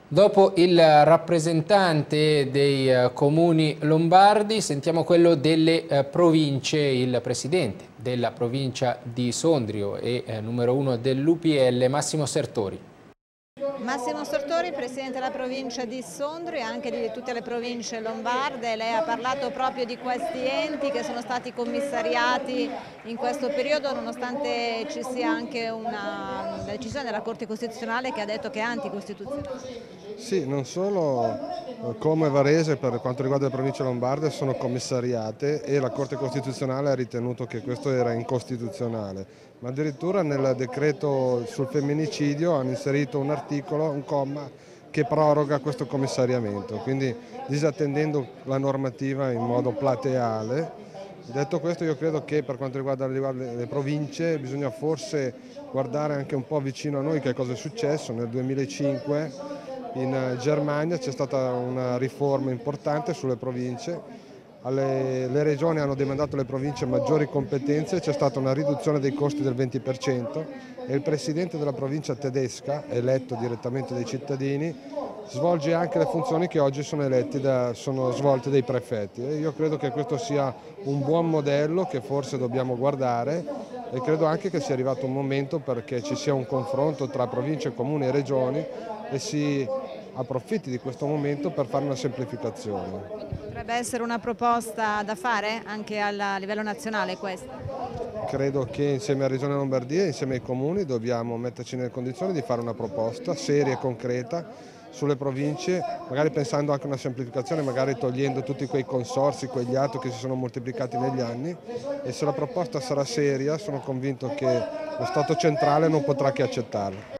Dopo il rappresentante dei comuni lombardi, sentiamo quello delle province, il presidente della provincia di Sondrio e numero uno dell'UPL, Massimo Sertori. Massimo Sertori, presidente della provincia di Sondrio e anche di tutte le province lombarde. Lei ha parlato proprio di questi enti che sono stati commissariati in questo periodo, nonostante ci sia anche una decisione della Corte Costituzionale che ha detto che è anticostituzionale. Sì, non solo Como e Varese per quanto riguarda le province lombarde sono commissariate e la Corte Costituzionale ha ritenuto che questo era incostituzionale, ma addirittura nel decreto sul femminicidio hanno inserito un articolo, un comma che proroga questo commissariamento, quindi disattendendo la normativa in modo plateale. Detto questo, io credo che per quanto riguarda le province bisogna forse guardare anche un po' vicino a noi che cosa è successo. Nel 2005 in Germania c'è stata una riforma importante sulle province, le regioni hanno demandato alle province maggiori competenze, c'è stata una riduzione dei costi del 20% e il presidente della provincia tedesca, eletto direttamente dai cittadini, svolge anche le funzioni che oggi sono svolte dai prefetti. E io credo che questo sia un buon modello che forse dobbiamo guardare e credo anche che sia arrivato un momento perché ci sia un confronto tra province, comuni e regioni e si approfitti di questo momento per fare una semplificazione. Potrebbe essere una proposta da fare anche a livello nazionale questa? Credo che insieme alla Regione Lombardia e insieme ai comuni dobbiamo metterci nelle condizioni di fare una proposta seria e concreta sulle province, magari pensando anche a una semplificazione, magari togliendo tutti quei consorzi, quegli atti che si sono moltiplicati negli anni, e se la proposta sarà seria sono convinto che lo Stato centrale non potrà che accettarla.